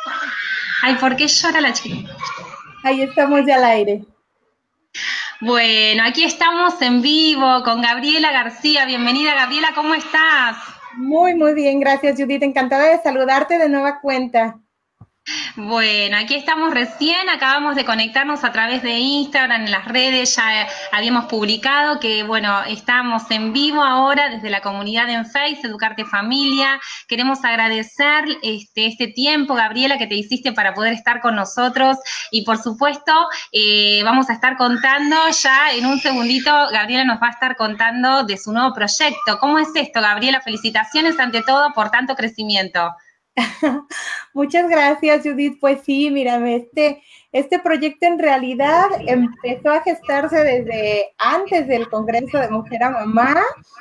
Ay, ¿por qué llora la chica? Ahí estamos ya al aire. Bueno, aquí estamos en vivo con Gabriela García. Bienvenida, Gabriela, ¿cómo estás? Muy, muy bien, gracias Judith. Encantada de saludarte de nueva cuenta. Bueno, aquí estamos recién, acabamos de conectarnos a través de Instagram, en las redes, ya habíamos publicado que, bueno, estamos en vivo ahora desde la comunidad en Face, Educarte Familia. Queremos agradecer este tiempo, Gabriela, que te hiciste para poder estar con nosotros y, por supuesto, vamos a estar contando ya en un segundito, Gabriela nos va a estar contando de su nuevo proyecto. ¿Cómo es esto, Gabriela? Felicitaciones ante todo por tanto crecimiento. Muchas gracias, Judith. Pues sí, mírame, este proyecto en realidad empezó a gestarse desde antes del Congreso de Mujer a Mamá.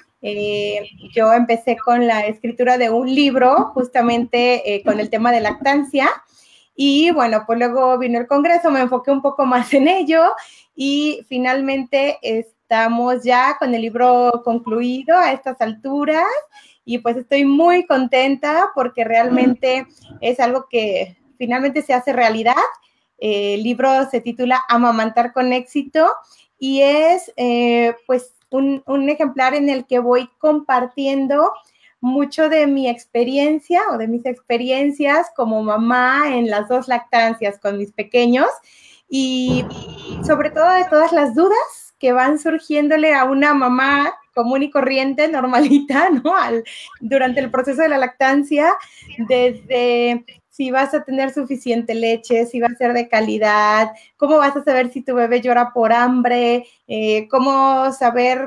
Yo empecé con la escritura de un libro, justamente con el tema de lactancia. Y bueno, pues luego vino el Congreso, me enfoqué un poco más en ello y finalmente estamos ya con el libro concluido a estas alturas y pues estoy muy contenta porque realmente es algo que finalmente se hace realidad. El libro se titula Amamantar con éxito y es pues un ejemplar en el que voy compartiendo mucho de mi experiencia o de mis experiencias como mamá en las dos lactancias con mis pequeños y sobre todo de todas las dudas que van surgiéndole a una mamá común y corriente, normalita, ¿no? Durante el proceso de la lactancia, desde si vas a tener suficiente leche, si va a ser de calidad, cómo vas a saber si tu bebé llora por hambre, cómo saber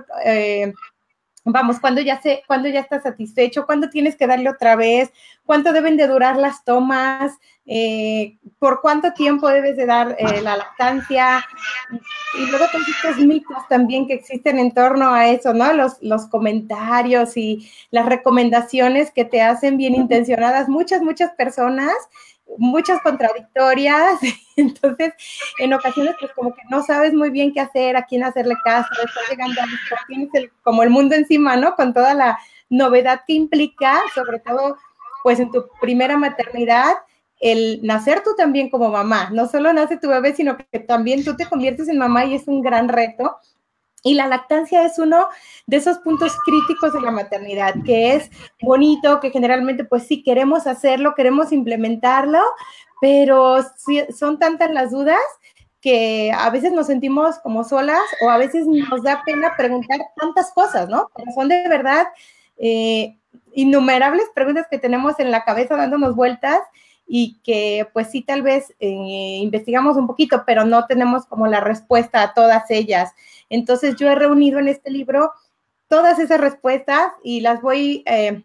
vamos, cuando ya está satisfecho, cuándo tienes que darle otra vez, cuánto deben de durar las tomas, por cuánto tiempo debes de dar la lactancia, y luego todos estos mitos también que existen en torno a eso, ¿no? Los comentarios y las recomendaciones que te hacen bien intencionadas muchas personas, muchas contradictorias, entonces en ocasiones pues como que no sabes muy bien qué hacer, a quién hacerle caso, estás llegando a esto, tienes como el mundo encima, ¿no? Con toda la novedad que implica, sobre todo pues en tu primera maternidad, el nacer tú también como mamá, no solo nace tu bebé, sino que también tú te conviertes en mamá y es un gran reto. Y la lactancia es uno de esos puntos críticos de la maternidad, que es bonito, que generalmente pues sí queremos hacerlo, queremos implementarlo, pero sí, son tantas las dudas que a veces nos sentimos como solas o a veces nos da pena preguntar tantas cosas, ¿no? Pero son de verdad eh, innumerables preguntas que tenemos en la cabeza dándonos vueltas y que pues sí tal vez investigamos un poquito, pero no tenemos como la respuesta a todas ellas. Entonces yo he reunido en este libro todas esas respuestas y las voy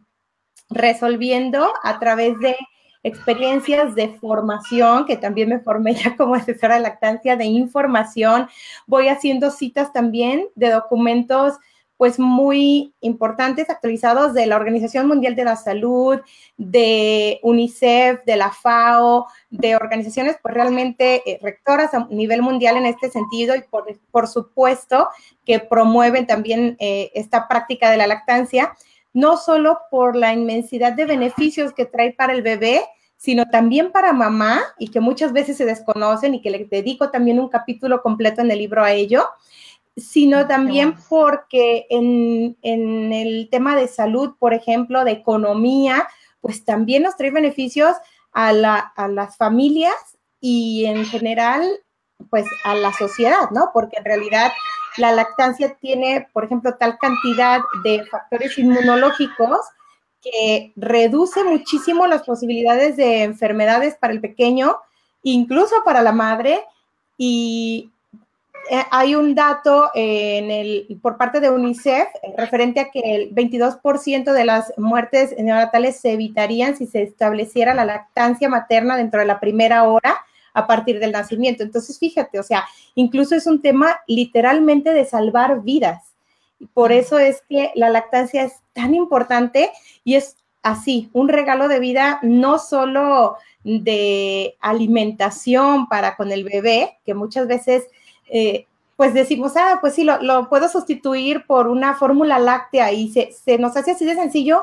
resolviendo a través de experiencias de formación, que también me formé ya como asesora de lactancia, de información. Voy haciendo citas también de documentos pues muy importantes, actualizados de la Organización Mundial de la Salud, de UNICEF, de la FAO, de organizaciones pues realmente rectoras a nivel mundial en este sentido y por supuesto que promueven también esta práctica de la lactancia, no solo por la inmensidad de beneficios que trae para el bebé, sino también para mamá y que muchas veces se desconocen y que le dedico también un capítulo completo en el libro a ello, sino también porque en el tema de salud, por ejemplo, de economía, pues también nos trae beneficios a las familias y en general, pues a la sociedad, ¿no? Porque en realidad la lactancia tiene, por ejemplo, tal cantidad de factores inmunológicos que reduce muchísimo las posibilidades de enfermedades para el pequeño, incluso para la madre, y hay un dato por parte de UNICEF referente a que el 22% de las muertes neonatales se evitarían si se estableciera la lactancia materna dentro de la primera hora a partir del nacimiento. Entonces, fíjate, o sea, incluso es un tema literalmente de salvar vidas. Y por eso es que la lactancia es tan importante y es así, un regalo de vida no solo de alimentación para con el bebé, que muchas veces pues decimos, pues sí, lo puedo sustituir por una fórmula láctea y se nos hace así de sencillo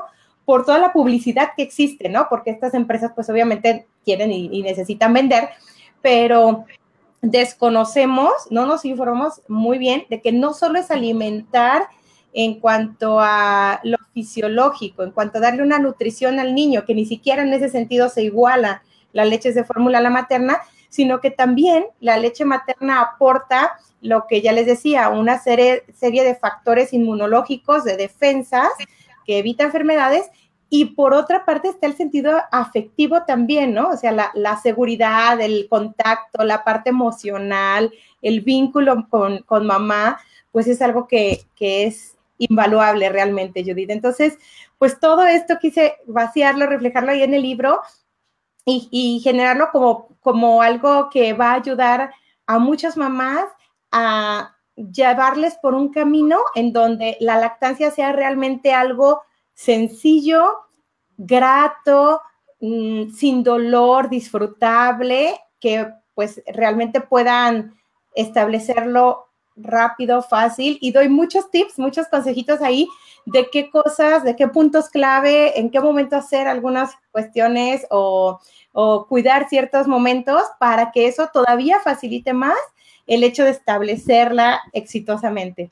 por toda la publicidad que existe, ¿no? Porque estas empresas pues obviamente quieren y necesitan vender, pero desconocemos, no nos informamos muy bien de que no solo es alimentar en cuanto a lo fisiológico, en cuanto a darle una nutrición al niño, que ni siquiera en ese sentido se iguala la leche de fórmula a la materna, sino que también la leche materna aporta lo que ya les decía, una serie de factores inmunológicos, de defensas, que evita enfermedades, y por otra parte está el sentido afectivo también, ¿no? O sea, la seguridad, el contacto, la parte emocional, el vínculo con mamá, pues es algo que es invaluable realmente, Judith. Entonces, pues todo esto quise vaciarlo, reflejarlo ahí en el libro y generarlo como algo que va a ayudar a muchas mamás a llevarles por un camino en donde la lactancia sea realmente algo sencillo, grato, sin dolor, disfrutable, que pues realmente puedan establecerlo rápido, fácil, y doy muchos tips, muchos consejitos ahí de qué cosas, de qué puntos clave, en qué momento hacer algunas cuestiones o cuidar ciertos momentos para que eso todavía facilite más el hecho de establecerla exitosamente.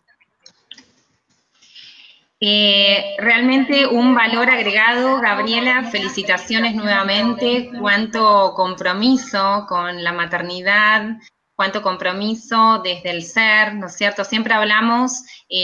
Realmente un valor agregado, Gabriela, felicitaciones nuevamente, cuánto compromiso con la maternidad, cuánto compromiso desde el ser, ¿no es cierto? Siempre hablamos,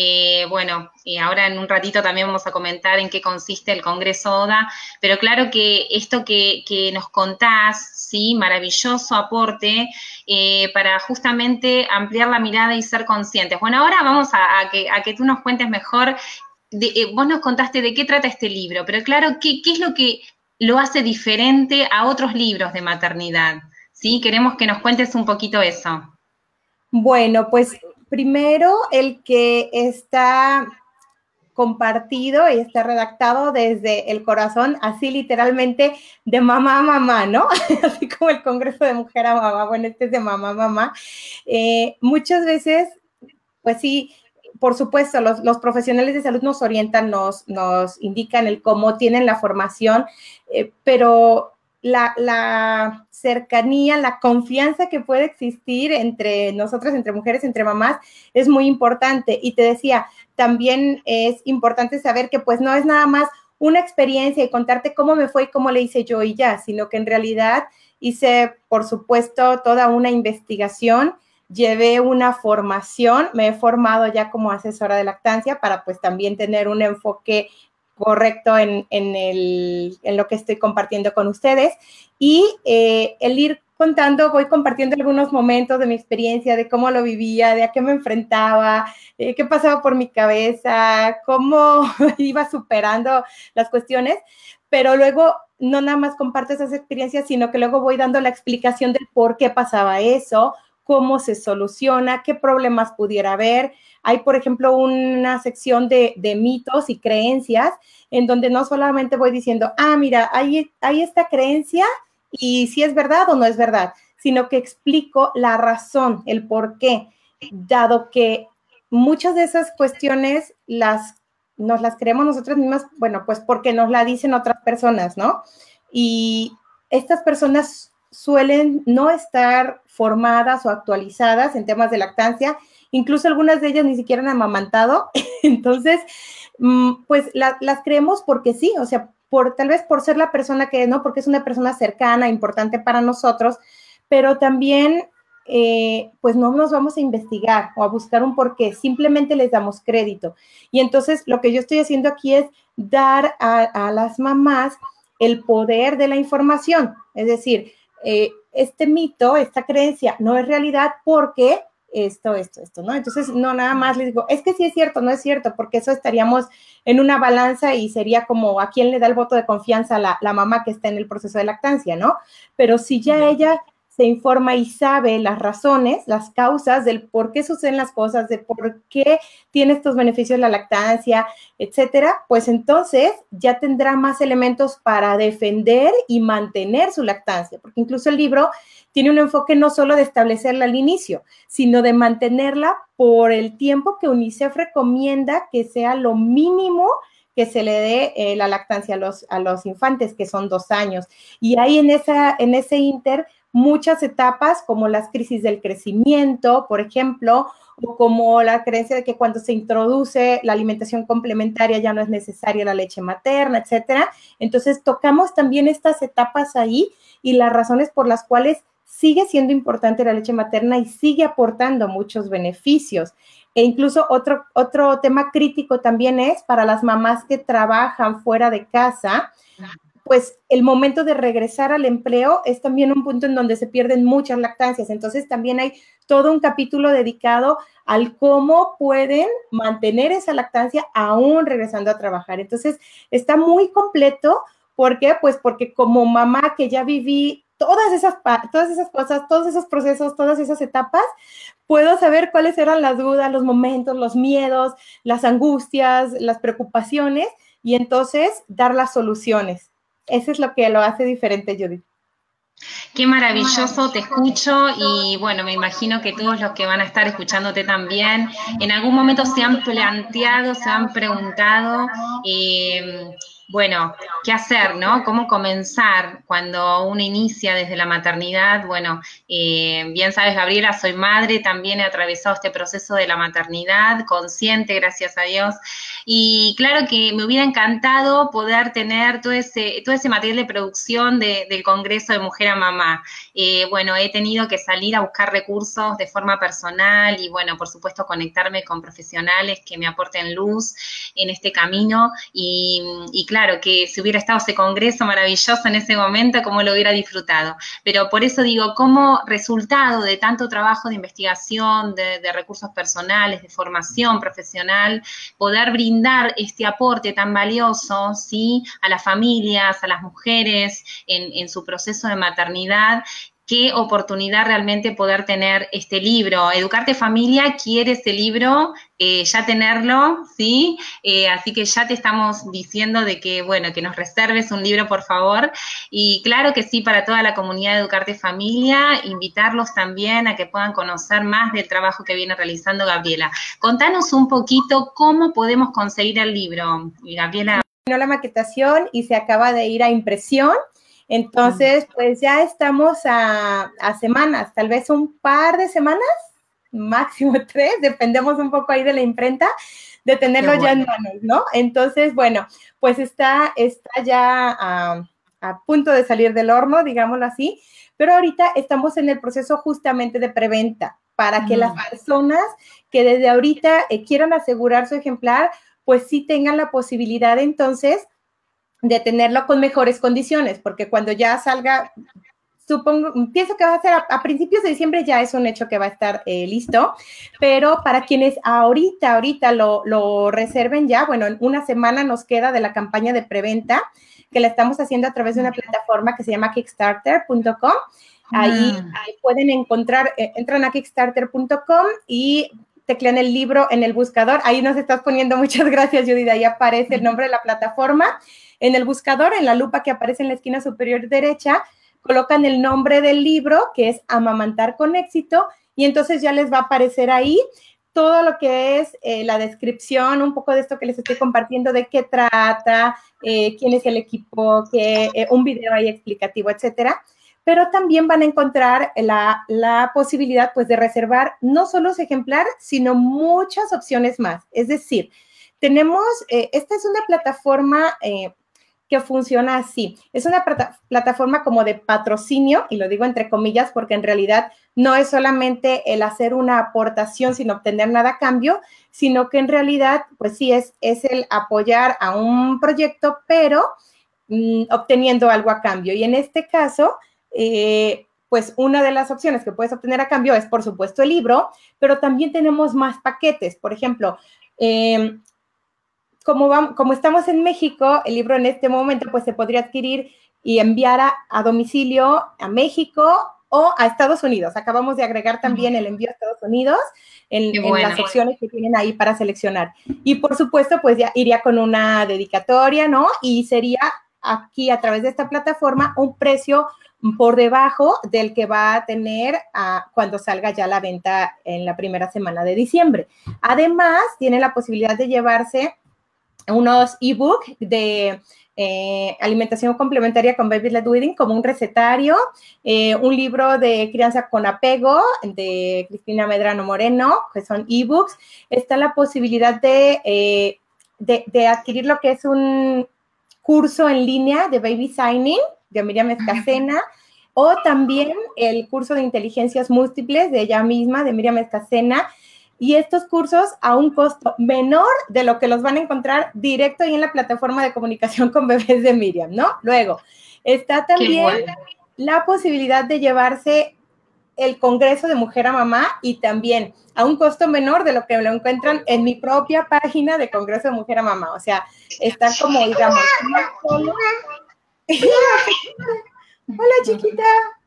ahora en un ratito también vamos a comentar en qué consiste el Congreso ODA, pero claro que esto que nos contás, sí, maravilloso aporte para justamente ampliar la mirada y ser conscientes. Bueno, ahora vamos a que tú nos cuentes mejor. Vos nos contaste de qué trata este libro, pero claro, ¿qué es lo que lo hace diferente a otros libros de maternidad? ¿Sí? Queremos que nos cuentes un poquito eso. Bueno, pues primero el que está compartido y está redactado desde el corazón, así literalmente de mamá a mamá, ¿no? Así como el Congreso de Mujer a Mamá, bueno, este es de mamá a mamá. Muchas veces, pues sí, por supuesto, los profesionales de salud nos orientan, nos indican el cómo tienen la formación, pero la cercanía, la confianza que puede existir entre nosotras, entre mujeres, entre mamás, es muy importante. Y te decía, también es importante saber que pues no es nada más una experiencia y contarte cómo me fue y cómo le hice yo y ya, sino que en realidad hice, por supuesto, toda una investigación, llevé una formación, me he formado ya como asesora de lactancia para pues también tener un enfoque correcto en lo que estoy compartiendo con ustedes y el ir contando, voy compartiendo algunos momentos de mi experiencia, de cómo lo vivía, de a qué me enfrentaba, qué pasaba por mi cabeza, cómo iba superando las cuestiones, pero luego no nada más comparto esas experiencias, sino que luego voy dando la explicación del por qué pasaba eso, cómo se soluciona, qué problemas pudiera haber. Hay, por ejemplo, una sección de mitos y creencias en donde no solamente voy diciendo, mira, hay esta creencia y si es verdad o no es verdad, sino que explico la razón, el por qué, dado que muchas de esas cuestiones nos las creemos nosotras mismas, bueno, pues porque nos la dicen otras personas, ¿no? Y estas personas suelen no estar formadas o actualizadas en temas de lactancia, incluso algunas de ellas ni siquiera han amamantado, entonces, pues las creemos porque sí, o sea, tal vez por ser la persona que es, ¿no? Porque es una persona cercana, importante para nosotros, pero también, pues no nos vamos a investigar o a buscar un porqué, simplemente les damos crédito. Y entonces, lo que yo estoy haciendo aquí es dar a las mamás el poder de la información, es decir, este mito, esta creencia no es realidad porque esto, ¿no? Entonces, no nada más les digo, es que sí es cierto, no es cierto, porque eso estaríamos en una balanza y sería como a quién le da el voto de confianza la mamá que está en el proceso de lactancia, ¿no? Pero si ya ella se informa y sabe las razones, las causas del por qué suceden las cosas, de por qué tiene estos beneficios la lactancia, etcétera, pues entonces ya tendrá más elementos para defender y mantener su lactancia, porque incluso el libro tiene un enfoque no solo de establecerla al inicio, sino de mantenerla por el tiempo que UNICEF recomienda que sea lo mínimo que se le dé la lactancia a los infantes, que son 2 años. Y hay en ese inter muchas etapas, como las crisis del crecimiento, por ejemplo, o como la creencia de que cuando se introduce la alimentación complementaria ya no es necesaria la leche materna, etcétera. Entonces, tocamos también estas etapas ahí y las razones por las cuales sigue siendo importante la leche materna y sigue aportando muchos beneficios. E incluso otro tema crítico también es para las mamás que trabajan fuera de casa, pues el momento de regresar al empleo es también un punto en donde se pierden muchas lactancias. Entonces también hay todo un capítulo dedicado al cómo pueden mantener esa lactancia aún regresando a trabajar. Entonces está muy completo. ¿Por qué? Pues porque como mamá que ya viví todas esas cosas, todos esos procesos, todas esas etapas, puedo saber cuáles eran las dudas, los momentos, los miedos, las angustias, las preocupaciones y entonces dar las soluciones. Eso es lo que lo hace diferente, Judith. Qué maravilloso, te escucho y bueno, me imagino que todos los que van a estar escuchándote también, en algún momento se han planteado, se han preguntado, bueno, ¿qué hacer, no? ¿Cómo comenzar cuando uno inicia desde la maternidad? Bueno, bien sabes, Gabriela, soy madre, también he atravesado este proceso de la maternidad, consciente, gracias a Dios, y claro que me hubiera encantado poder tener todo ese material de producción del Congreso de Mujer a Mamá. Bueno, he tenido que salir a buscar recursos de forma personal y bueno, por supuesto conectarme con profesionales que me aporten luz en este camino y claro, que si hubiera estado ese congreso maravilloso en ese momento, cómo lo hubiera disfrutado. Pero por eso digo, como resultado de tanto trabajo de investigación, de recursos personales, de formación profesional, poder brindar este aporte tan valioso, ¿sí?, a las familias, a las mujeres en su proceso de maternidad. Qué oportunidad realmente poder tener este libro. Educarte Familia quiere ese libro, ya tenerlo, ¿sí? Así que ya te estamos diciendo de que, bueno, que nos reserves un libro, por favor. Y claro que sí, para toda la comunidad de Educarte Familia, invitarlos también a que puedan conocer más del trabajo que viene realizando Gabriela. Contanos un poquito cómo podemos conseguir el libro, Gabriela. La maquetación y se acaba de ir a impresión. Entonces, pues ya estamos a semanas, tal vez un par de semanas, máximo 3, dependemos un poco ahí de la imprenta, de tenerlo ya en manos, ¿no? Entonces, bueno, pues está ya a punto de salir del horno, digámoslo así, pero ahorita estamos en el proceso justamente de preventa para que las personas que desde ahorita quieran asegurar su ejemplar, pues sí tengan la posibilidad entonces de tenerlo con mejores condiciones, porque cuando ya salga, pienso que va a ser a principios de diciembre, ya es un hecho que va a estar listo, pero para quienes ahorita lo reserven ya, bueno, en una semana nos queda de la campaña de preventa, que la estamos haciendo a través de una plataforma que se llama kickstarter.com. Ahí pueden encontrar, entran a kickstarter.com y teclean el libro en el buscador. Ahí nos estás poniendo, muchas gracias, Judith, ahí aparece el nombre de la plataforma. En el buscador, en la lupa que aparece en la esquina superior derecha, colocan el nombre del libro, que es Amamantar con Éxito, y entonces ya les va a aparecer ahí todo lo que es la descripción, un poco de esto que les estoy compartiendo, de qué trata, quién es el equipo, un video ahí explicativo, etcétera. Pero también van a encontrar la posibilidad, pues, de reservar no solo su ejemplar, sino muchas opciones más. Es decir, tenemos, esta es una plataforma que funciona así. Es una plataforma como de patrocinio, y lo digo entre comillas porque en realidad no es solamente el hacer una aportación sin obtener nada a cambio, sino que en realidad, pues sí, es el apoyar a un proyecto, pero obteniendo algo a cambio. Y en este caso, pues una de las opciones que puedes obtener a cambio es, por supuesto, el libro, pero también tenemos más paquetes. Por ejemplo, como estamos en México, el libro en este momento pues se podría adquirir y enviar a domicilio a México o a Estados Unidos. Acabamos de agregar también el envío a Estados Unidos en las opciones que tienen ahí para seleccionar. Y por supuesto, pues ya iría con una dedicatoria, ¿no? Y sería aquí a través de esta plataforma un precio por debajo del que va a tener cuando salga ya la venta en la primera semana de diciembre. Además, tiene la posibilidad de llevarse unos ebook de alimentación complementaria con Baby Led Weaning, como un recetario, un libro de crianza con apego de Cristina Medrano Moreno, que son ebooks. Está la posibilidad de adquirir lo que es un curso en línea de Baby Signing de Miriam Escacena, o también el curso de inteligencias múltiples de ella misma, de Miriam Escacena, y estos cursos a un costo menor de lo que los van a encontrar directo ahí en la plataforma de comunicación con bebés de Miriam, ¿no? Luego, está también la posibilidad de llevarse el Congreso de Mujer a Mamá, y también a un costo menor de lo que lo encuentran en mi propia página de Congreso de Mujer a Mamá. O sea, está como, digamos, no solo... Hola, chiquita.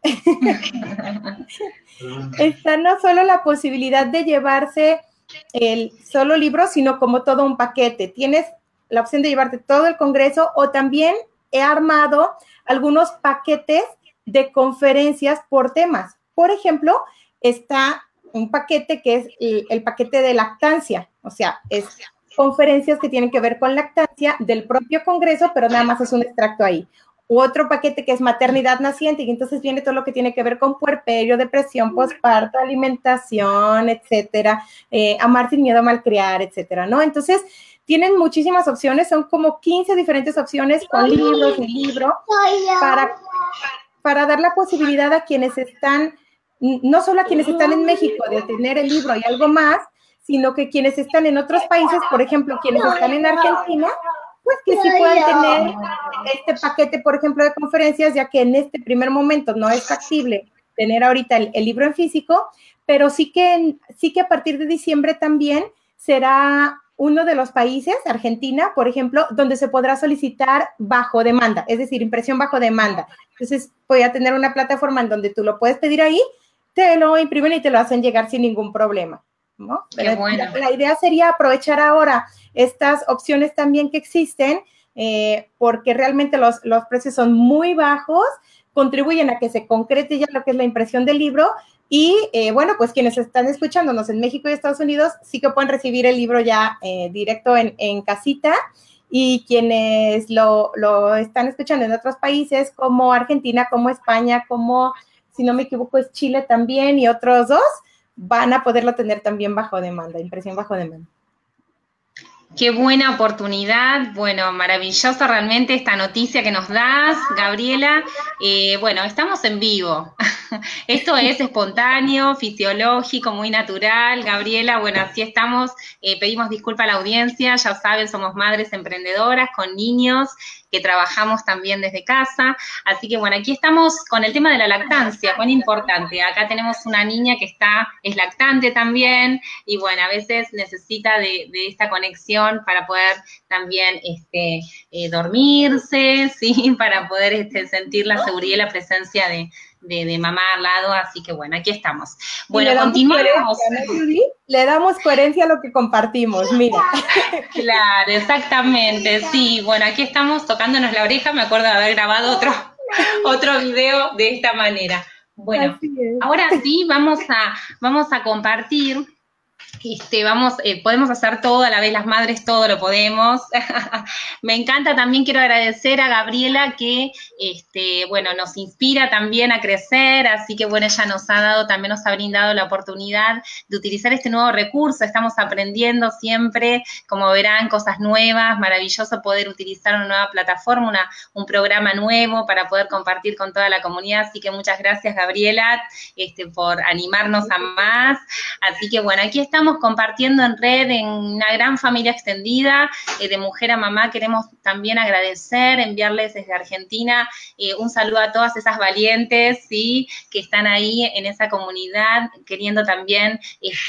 Está no solo la posibilidad de llevarse el solo libro, sino como todo un paquete. Tienes la opción de llevarte todo el congreso, o también he armado algunos paquetes de conferencias por temas. Por ejemplo, está un paquete que es el paquete de lactancia, o sea, es conferencias que tienen que ver con lactancia del propio congreso, pero nada más es un extracto ahí. U otro paquete que es maternidad naciente, y entonces viene todo lo que tiene que ver con puerperio, depresión, posparto, alimentación, etcétera, amar sin miedo a malcriar, etcétera, ¿no? Entonces, tienen muchísimas opciones, son como 15 diferentes opciones con libros y libro para dar la posibilidad a quienes están, no solo a quienes están en México, de tener el libro y algo más, sino que quienes están en otros países, por ejemplo, quienes están en Argentina, pues que sí puedan tener este paquete, por ejemplo, de conferencias, ya que en este primer momento no es factible tener ahorita el libro en físico, pero sí que a partir de diciembre también será uno de los países, Argentina, por ejemplo, donde se podrá solicitar bajo demanda, es decir, impresión bajo demanda. Entonces, voy a tener una plataforma en donde tú lo puedes pedir ahí, te lo imprimen y te lo hacen llegar sin ningún problema, ¿no? Pero bueno, la idea sería aprovechar ahora estas opciones también que existen, porque realmente los precios son muy bajos, contribuyen a que se concrete ya lo que es la impresión del libro, y bueno, pues quienes están escuchándonos en México y Estados Unidos sí que pueden recibir el libro ya directo en casita, y quienes lo están escuchando en otros países como Argentina, como España, como, si no me equivoco, es Chile también, y otros dos, van a poderlo tener también bajo demanda, impresión bajo demanda. Qué buena oportunidad, bueno, maravillosa realmente esta noticia que nos das, Gabriela. Bueno, estamos en vivo. Esto es espontáneo, fisiológico, muy natural, Gabriela. Bueno, así estamos. Pedimos disculpas a la audiencia, ya saben, somos madres emprendedoras con niños que trabajamos también desde casa. Así que bueno, aquí estamos con el tema de la lactancia, cuán importante. Acá tenemos una niña que es lactante también, y bueno, a veces necesita de esta conexión para poder también dormirse, ¿sí? Para poder sentir la seguridad y la presencia de mamá al lado, así que bueno, aquí estamos. Bueno, continuamos. Le damos coherencia a lo que compartimos, mira. Claro, exactamente, sí. Bueno, aquí estamos tocándonos la oreja, me acuerdo de haber grabado otro video de esta manera. Bueno, ahora sí vamos a compartir. Podemos hacer todo a la vez, las madres todo lo podemos. Me encanta, también quiero agradecer a Gabriela que, bueno, nos inspira también a crecer, así que bueno, ella también nos ha brindado la oportunidad de utilizar este nuevo recurso. Estamos aprendiendo siempre, como verán, cosas nuevas, maravilloso poder utilizar una nueva plataforma, un programa nuevo para poder compartir con toda la comunidad, así que muchas gracias, Gabriela, por animarnos a más. Así que bueno, aquí estamos compartiendo en red, en una gran familia extendida de Mujer a Mamá. Queremos también agradecer, enviarles desde Argentina un saludo a todas esas valientes, ¿sí? Que están ahí en esa comunidad, queriendo también,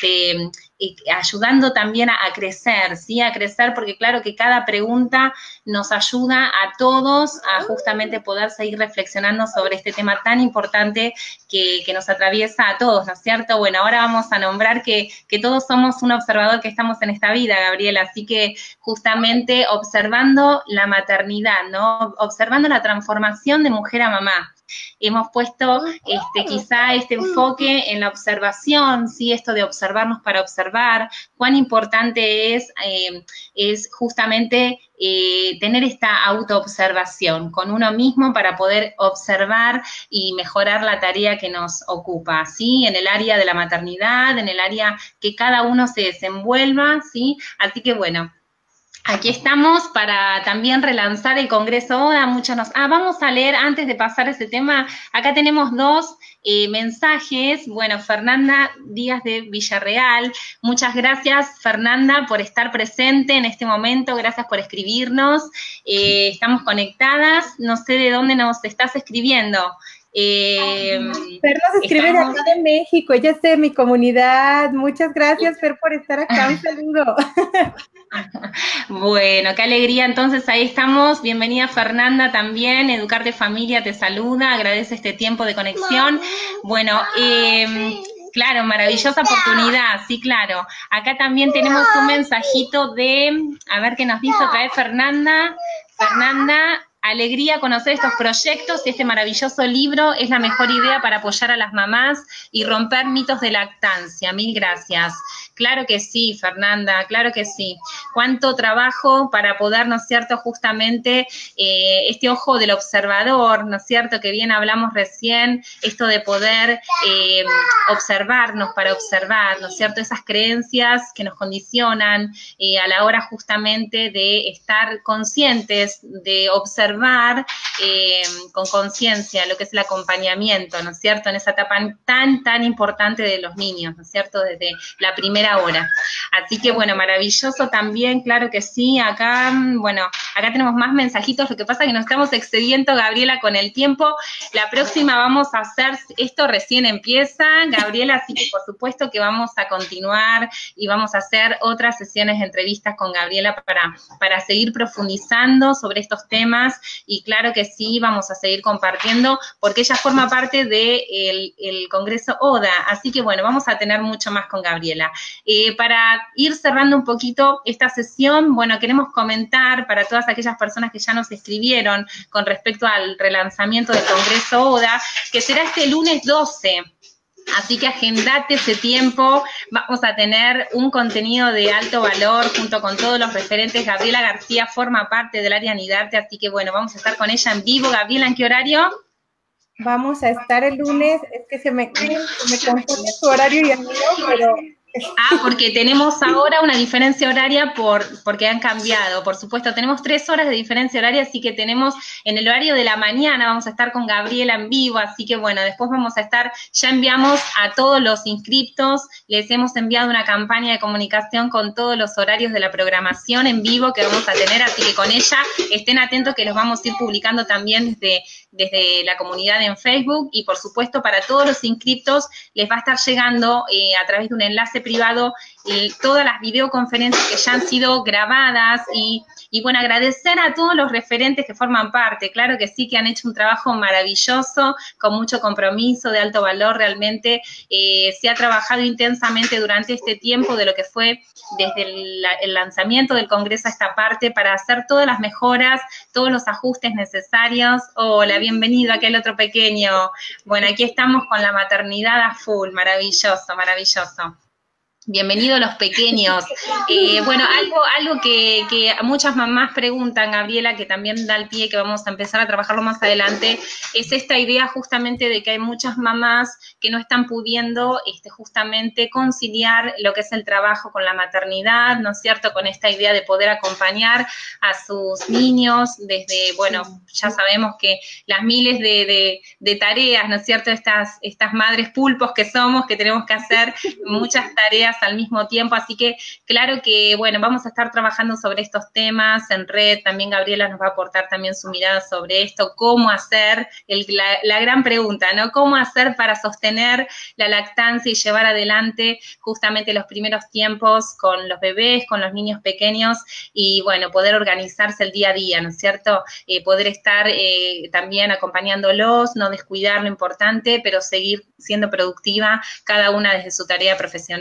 ayudando también a crecer, ¿sí? A crecer, porque claro que cada pregunta nos ayuda a todos a justamente poder seguir reflexionando sobre este tema tan importante que nos atraviesa a todos, ¿no es cierto? Bueno, ahora vamos a nombrar que todos somos un observador que estamos en esta vida, Gabriela, así que justamente observando la maternidad, ¿no? Observando la transformación de mujer a mamá. hemos puesto quizá este enfoque en la observación, ¿sí? Esto de observarnos para observar, cuán importante es justamente tener esta autoobservación con uno mismo para poder observar y mejorar la tarea que nos ocupa, ¿sí? En el área de la maternidad, en el área que cada uno se desenvuelva, ¿sí? Así que bueno, aquí estamos para también relanzar el Congreso ODA. Vamos a leer, antes de pasar a ese tema, acá tenemos dos mensajes. Bueno, Fernanda Díaz de Villarreal. Muchas gracias, Fernanda, por estar presente en este momento. Gracias por escribirnos. Estamos conectadas. No sé de dónde nos estás escribiendo. Fer nos escribe de acá de México, ella es de mi comunidad. Muchas gracias, Fer, por estar acá. Un saludo. Bueno, qué alegría. Entonces ahí estamos. Bienvenida, Fernanda, también. Educarte Familia te saluda, agradece este tiempo de conexión. Bueno, claro, maravillosa oportunidad, sí, claro. Acá también tenemos un mensajito a ver qué nos dice otra vez Fernanda. Fernanda, alegría conocer estos proyectos y este maravilloso libro es la mejor idea para apoyar a las mamás y romper mitos de lactancia. Mil gracias. Claro que sí, Fernanda, claro que sí. Cuánto trabajo para poder, ¿no es cierto?, justamente este ojo del observador, ¿no es cierto?, que bien hablamos recién, esto de poder observarnos para observar, ¿no es cierto?, esas creencias que nos condicionan a la hora justamente de estar conscientes, de observar con conciencia lo que es el acompañamiento, ¿no es cierto?, en esa etapa tan importante de los niños, ¿no es cierto?, desde la primera hora. Así que, bueno, maravilloso también, claro que sí. Acá, bueno, acá tenemos más mensajitos. Lo que pasa es que nos estamos excediendo, Gabriela, con el tiempo. La próxima vamos a hacer, esto recién empieza, Gabriela, así que por supuesto que vamos a continuar y vamos a hacer otras sesiones de entrevistas con Gabriela para seguir profundizando sobre estos temas, y claro que sí, vamos a seguir compartiendo, porque ella forma parte del Congreso ODA, así que bueno, vamos a tener mucho más con Gabriela. Para ir cerrando un poquito esta sesión, bueno, queremos comentar para todas aquellas personas que ya nos escribieron con respecto al relanzamiento del Congreso ODA, que será este lunes 12. Así que agendate ese tiempo, vamos a tener un contenido de alto valor junto con todos los referentes. Gabriela García forma parte del área Nidarte, así que bueno, vamos a estar con ella en vivo. Gabriela, ¿en qué horario? Vamos a estar el lunes, es que se me confunde su horario y el mío, pero... Porque tenemos ahora una diferencia horaria porque han cambiado. Por supuesto, tenemos 3 horas de diferencia horaria, así que tenemos en el horario de la mañana, vamos a estar con Gabriela en vivo, así que bueno, después vamos a estar, ya enviamos a todos los inscriptos, les hemos enviado una campaña de comunicación con todos los horarios de la programación en vivo que vamos a tener, así que con ella estén atentos que los vamos a ir publicando también desde la comunidad en Facebook, y por supuesto para todos los inscriptos les va a estar llegando a través de un enlace privado todas las videoconferencias que ya han sido grabadas, y bueno, agradecer a todos los referentes que forman parte. Claro que sí, que han hecho un trabajo maravilloso, con mucho compromiso, de alto valor. Realmente se ha trabajado intensamente durante este tiempo de lo que fue desde el lanzamiento del Congreso a esta parte, para hacer todas las mejoras, todos los ajustes necesarios. Hola, bienvenido aquel otro pequeño. Bueno, aquí estamos con la maternidad a full, maravilloso, maravilloso. Bienvenidos los pequeños. Bueno, algo que muchas mamás preguntan, Gabriela, que también da el pie, que vamos a empezar a trabajarlo más adelante, es esta idea justamente de que hay muchas mamás que no están pudiendo justamente conciliar lo que es el trabajo con la maternidad, ¿no es cierto?, con esta idea de poder acompañar a sus niños desde, bueno, ya sabemos que las miles de tareas, ¿no es cierto?, estas madres pulpos que somos, que tenemos que hacer muchas tareas al mismo tiempo, así que claro que, bueno, vamos a estar trabajando sobre estos temas en red. También Gabriela nos va a aportar también su mirada sobre esto, cómo hacer, la gran pregunta, ¿no? ¿Cómo hacer para sostener la lactancia y llevar adelante justamente los primeros tiempos con los bebés, con los niños pequeños, y bueno, poder organizarse el día a día, ¿no es cierto? Poder estar también acompañándolos, no descuidar lo importante, pero seguir siendo productiva cada una desde su tarea profesional.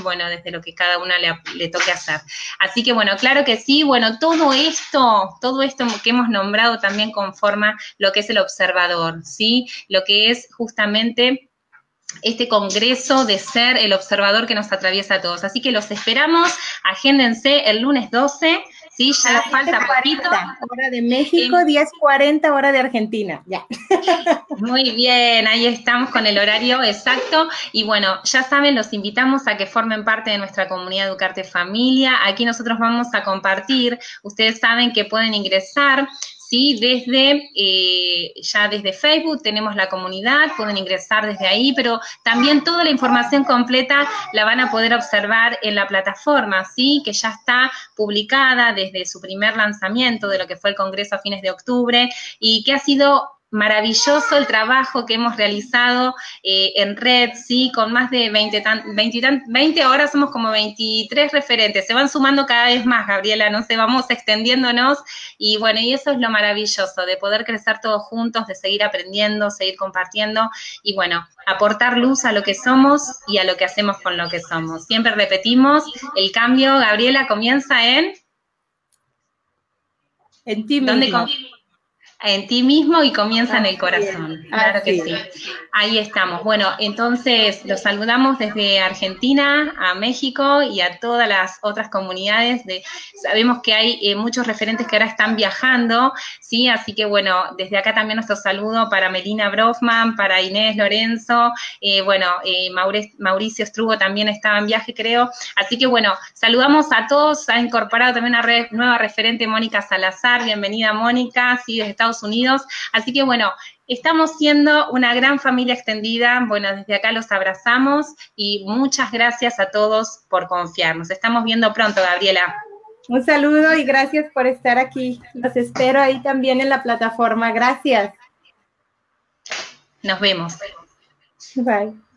bueno, desde lo que cada una le toque hacer. Así que, bueno, claro que sí, bueno, todo esto que hemos nombrado también conforma lo que es el observador, ¿sí? Lo que es justamente este congreso de ser el observador que nos atraviesa a todos. Así que los esperamos, agéndense el lunes 12, ¿sí? Ya falta poquito. Hora de México, 10:40 hora de Argentina, ya. Muy bien, ahí estamos con el horario exacto. Y bueno, ya saben, los invitamos a que formen parte de nuestra comunidad Educarte Familia. Aquí nosotros vamos a compartir, ustedes saben que pueden ingresar, ¿sí? Ya desde Facebook tenemos la comunidad, pueden ingresar desde ahí, pero también toda la información completa la van a poder observar en la plataforma, ¿sí? Que ya está publicada desde su primer lanzamiento de lo que fue el Congreso a fines de octubre y que ha sido maravilloso el trabajo que hemos realizado en red, ¿sí? Con más de 20, ahora somos como 23 referentes, se van sumando cada vez más, Gabriela, no sé, vamos extendiéndonos, y bueno, y eso es lo maravilloso, de poder crecer todos juntos, de seguir aprendiendo, seguir compartiendo, y bueno, aportar luz a lo que somos y a lo que hacemos con lo que somos. Siempre repetimos, el cambio, Gabriela, comienza en ti mismo. En ti mismo y comienza en el corazón. Claro que sí. Ahí estamos. Bueno, entonces los saludamos desde Argentina a México y a todas las otras comunidades. Sabemos que hay muchos referentes que ahora están viajando, ¿sí? Así que bueno, desde acá también nuestro saludo para Melina Brofman, para Inés Lorenzo, Mauricio Strugo también estaba en viaje, creo. Así que bueno, saludamos a todos. Ha incorporado también una nueva referente, Mónica Salazar. Bienvenida, Mónica, sí, desde Estados Unidos. Así que bueno, estamos siendo una gran familia extendida. Bueno, desde acá los abrazamos y muchas gracias a todos por confiar. Nos estamos viendo pronto, Gabriela. Un saludo y gracias por estar aquí. Los espero ahí también en la plataforma. Gracias. Nos vemos. Bye.